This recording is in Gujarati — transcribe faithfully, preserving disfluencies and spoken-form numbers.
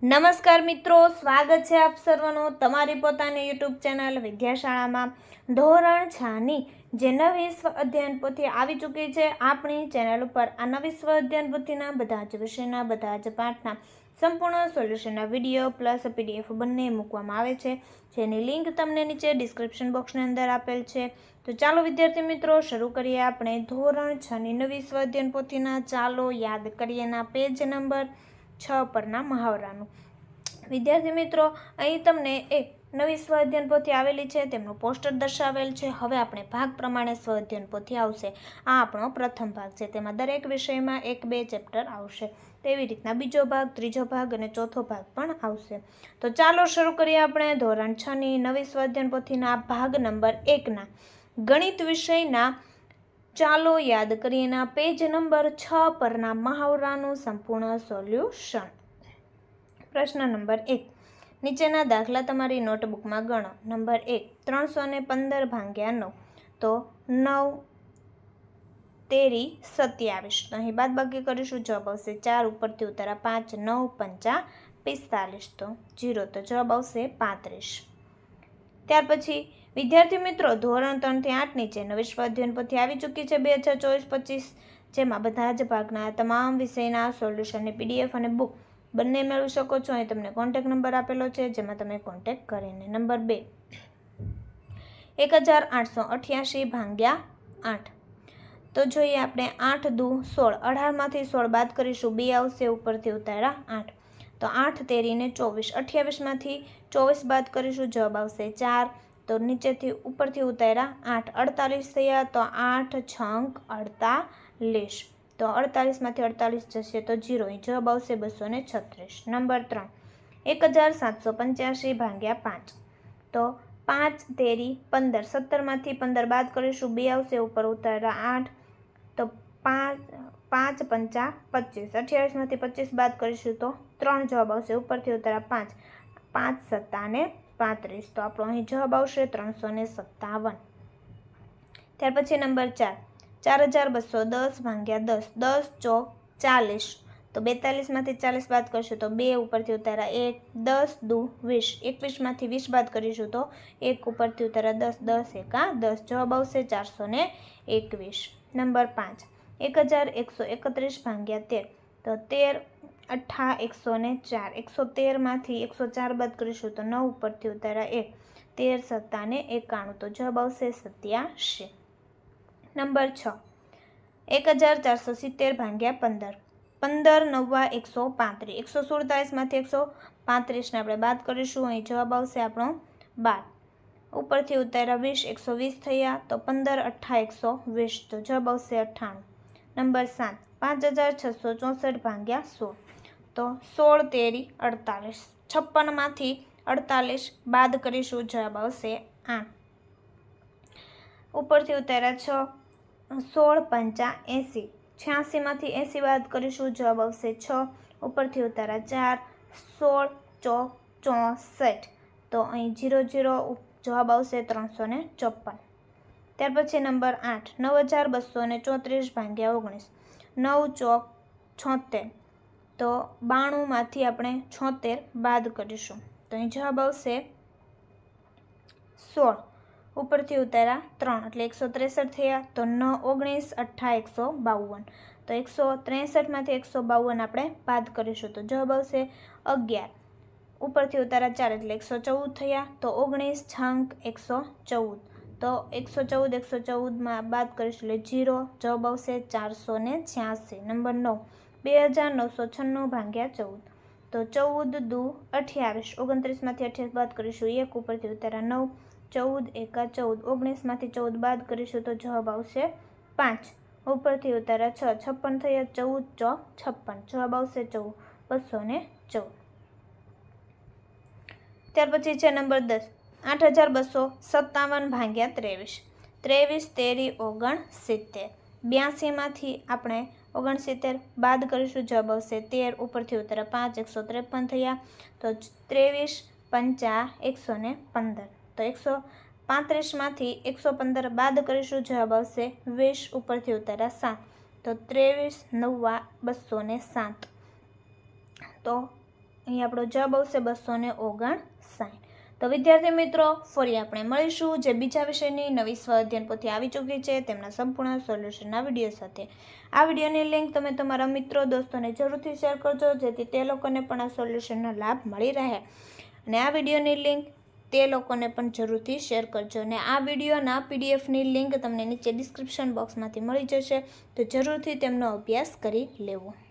નમસ્કાર મિત્રો, સ્વાગત છે આપ સર્વનું તમારી પોતાની યુટ્યુબ ચેનલ વિદ્યાશાળામાં। ધોરણ છ ની જે નવી સ્વ અધ્યયન પોથી આવી ચૂકી છે આપણી ચેનલ ઉપર આ નવી સ્વ અધ્યયન પોથીના બધા જ વિષયના બધા જ પાઠના સંપૂર્ણ સોલ્યુશનના વિડીયો પ્લસ પીડીએફ બંને મૂકવામાં આવે છે, જેની લિંક તમને નીચે ડિસ્ક્રિપ્શન બોક્સની અંદર આપેલ છે। તો ચાલો વિદ્યાર્થી મિત્રો શરૂ કરીએ આપણે ધોરણ છ ની નવી સ્વ અધ્યયન પોથીના ચાલો યાદ કરીએના પેજ નંબર છ પરના મહાવરાનું। વિદ્યાર્થી મિત્રો, અહીં તમને એક નવી સ્વ અધ્યયન પોથી આવેલી છે, તેમનું પોસ્ટર દર્શાવેલ છે। હવે આપણે ભાગ પ્રમાણે સ્વ અધ્યયન પોથી આવશે। આ આપણો પ્રથમ ભાગ છે, તેમાં દરેક વિષયમાં એક બે ચેપ્ટર આવશે, તેવી રીતના બીજો ભાગ, ત્રીજો ભાગ અને ચોથો ભાગ પણ આવશે। તો ચાલો શરૂ કરીએ આપણે ધોરણ છ ની નવી સ્વ અધ્યયન પોથીના ભાગ નંબર એકના ગણિત વિષયના ચાલો યાદ કરીએના પેજ નંબર છ પરના મહાવરાનું સંપૂર્ણ સોલ્યુશન। પ્રશ્ન નંબર એક, નીચેના દાખલા તમારી નોટબુકમાં ગણો। નંબર એક, ત્રણસો ને પંદર ભાગ્યા નવ, તો નવ તેરી સત્યાવીસ, તો અહીં બાદ બાકી કરીશું, જવાબ આવશે ચાર, ઉપરથી ઉતારા પાંચ, નવ પંચા પિસ્તાલીસ, તો જીરો, તો જવાબ આવશે પાંત્રીસ। ત્યાર પછી વિદ્યાર્થી મિત્રો, ધોરણ ત્રણ થી આઠ નીચે નવી સ્વ અધ્યયન પોથી આવી ચૂકી છે બે હજાર ચોવીસ પચીસ, જેમાં બધા જ ભાગના તમામ વિષયના સોલ્યુશનની પીડીએફ અને બુક બંને મેળવી શકો છો। અહીં તમને કોન્ટેક્ટ નંબર આપેલો છે, જેમાં તમે કોન્ટેક્ટ કરીને। નંબર બે, એક હજાર આઠસો અઠ્યાસી ભાગ્યા આઠ, તો જોઈએ આપણે આઠ દુ સોળ, અઢારમાંથી સોળ બાદ કરીશું, બે આવશે, ઉપરથી ઉતારા આઠ, તો આઠ તેરીને ચોવીસ, અઠ્યાવીસમાંથી ચોવીસ બાદ કરીશું, જવાબ આવશે ચાર, તો નીચેથી ઉપરથી ઉતાર્યા આઠ, અડતાલીસ થયા, તો આઠ છંક અડતાલીસ, તો અડતાલીસમાંથી અડતાલીસ જશે તો જીરો, જવાબ આવશે બસો ને છત્રીસ। નંબર ત્રણ, એક હજાર સાતસો પંચ્યાસી ભાગ્યા પાંચ, તો પાંચ તેરી પંદર, સત્તરમાંથી પંદર બાદ કરીશું, બે આવશે, ઉપર ઉતાર્યા આઠ, તો પાંચ પાંચ પંચા પચીસ, અઠ્યાવીસમાંથી પચીસ બાદ કરીશું તો ત્રણ, જવાબ આવશે ઉપરથી ઉતાર્યા પાંચ, પાંચ સત્તા ને પાંત્રીસ, તો આપણો અહીં જવાબ આવશે ત્રણસો ને સત્તાવન। ત્યાર પછી નંબર ચાર, ચાર હજાર બસો દસ ભાગ્યા દસ, દસ ચોક ચાલીસ, તો બેતાલીસમાંથી ચાલીસ બાદ કરીશું તો બે, ઉપરથી ઉતાર્યા એક, દસ દુ વીસ, એકવીસમાંથી વીસ બાદ કરીશું તો એક, ઉપરથી ઉતાર્યા દસ, દસ એકા દસ, જવાબ આવશે ચારસો ને એકવીસ। નંબર પાંચ, એક હજાર એકસો એકત્રીસ ભાગ્યા તેર, તો તેર અઠ્ઠા એકસો ને ચાર, એકસો તેરમાંથી એકસો ચાર બાદ કરીશું તો નવ, ઉપરથી ઉતાર્યા એક, તેર સત્તા ને એકાણું, તો જવાબ આવશે સત્યાસી। નંબર છ, એક હજાર ચારસો સિત્તેર ભાગ્યા પંદર, પંદર નવ્વા એકસો પાંત્રીસ, એકસો સુડતાલીસમાંથી એકસો પાંત્રીસને આપણે બાદ કરીશું, અહીં જવાબ આવશે આપણો બાર, ઉપરથી ઉતાર્યા વીસ, એકસો વીસ થયા, તો પંદર અઠ્ઠા એકસો વીસ, તો જવાબ આવશે અઠ્ઠાણું। નંબર સાત, પાંચ હજાર છસો ચોસઠ ભાગ્યા સોળ, તો સોળ તેરી અડતાલીસ, છપ્પનમાંથી અડતાલીસ બાદ કરીશું, જવાબ આવશે આઠ, ઉપરથી ઉતાર્યા છ, સોળ પંચા એંસી, છ્યાસીમાંથી એંસી બાદ કરીશું, જવાબ આવશે છ, ઉપરથી ઉતાર્યા ચાર, સોળ ચોક ચોસઠ, તો અહીં જીરો જીરો, જવાબ આવશે ત્રણસો ને ચોપન। ત્યાર પછી નંબર આઠ, નવ હજાર બસો ને ચોત્રીસ ભાગ્યા ઓગણીસ, નવ ચોક છોતેર, તો બાણુંમાંથી આપણે છોતેર બાદ કરીશું, તો અહીં જવાબ આવશે સોળ, ઉપરથી ઉતાર્યા ત્રણ, એટલે એકસો ત્રેસઠ થયા, તો ન ઓગણીસ અઠ્ઠા એકસો બાવન, તો એકસો ત્રેસઠમાંથી એકસો બાવન આપણે બાદ કરીશું, તો જવાબ આવશે અગિયાર, ઉપરથી ઉતાર્યા ચાર, એટલે એકસો ચૌદ થયા, તો ઓગણીસ છંક એકસો ચૌદ, તો એકસો ચૌદ એકસો ચૌદમાં બાદ કરીશું એટલે જીરો, જવાબ આવશે ચારસો ને છ્યાસી। નંબર નવ, બે હજાર નવસો છન્નું ભાગ્યા ચૌદ, તો ચૌદ દુ અઠ્યાવીસ, ઓગણત્રીસમાંથી અઠ્યાવીસ બાદ કરીશું એક, ઉપરથી ઉતાર્યા નવ, ચૌદ એકા ચૌદ, ઓગણીસમાંથી ચૌદ બાદ કરીશું તો જવાબ આવશે પાંચ, ઉપરથી ઉતાર્યા છ, છપ્પન થયા, ચૌદ ચોક છપ્પન, જવાબ આવશે ચૌદ, બસો ને ચૌદ। ત્યાર પછી છે નંબર દસ, આઠ હજાર બસો સત્તાવન ભાગ્યા ત્રેવીસ, ત્રેવીસ તેરી ઓગણ સિત્તેર, બ્યાસીમાંથી આપણે ઓગણસિત્તેર બાદ કરીશું, જવાબ આવશે તેર, ઉપરથી ઉતાર્યા પાંચ, એકસો ત્રેપન થયા, તો ત્રેવીસ પંચા એકસો ને પંદર, તો એકસો પાંત્રીસમાંથી એકસો પંદર બાદ કરીશું, જવાબ આવશે વીસ, ઉપરથી ઉતાર્યા સાત, તો ત્રેવીસ નવ્વા બસો ને સાત, તો અહીં આપણો જવાબ આવશે બસો ને ઓગણસાઠ. તો વિદ્યાર્થી મિત્રો, ફરી આપણે મળીશું જે બીજા વિષયની નવી સ્વ અધ્યયન પોથી આવી ચૂકી છે તેમના સંપૂર્ણ સોલ્યુશનના વિડીયો સાથે. આ વિડીયોની લિંક તમે તમારા મિત્રો દોસ્તોને જરૂરથી શેર કરજો, જેથી તે લોકોને પણ આ સોલ્યુશનનો લાભ મળી રહે. અને આ વિડીયોની લિંક તે લોકોને પણ જરૂરથી શેર કરજો. અને આ વિડીયોના પીડીએફની લિંક તમને નીચે ડિસ્ક્રિપ્શન બોક્સમાંથી મળી જશે, તો જરૂરથી તેમનો અભ્યાસ કરી લેવો.